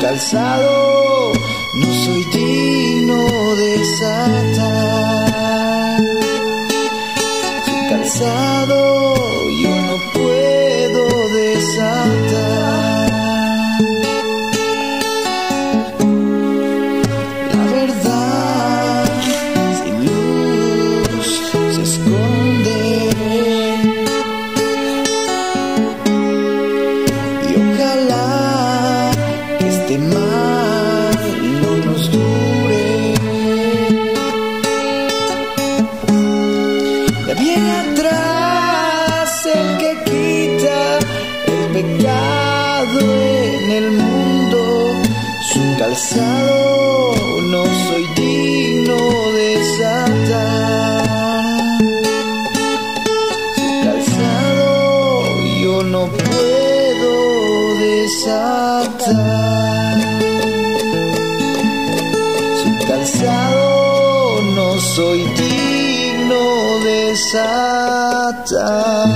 calzado no soy digno de desatar. Su calzado yo no puedo desatar. La verdad sin luz se esconde, y ojalá que este mal no nos dure. Ya viene atrás el que quita el pecado en el mundo. Su calzado no soy digno de desatar. Su calzado yo no puedo desatar. Su calzado no soy digno de desatar.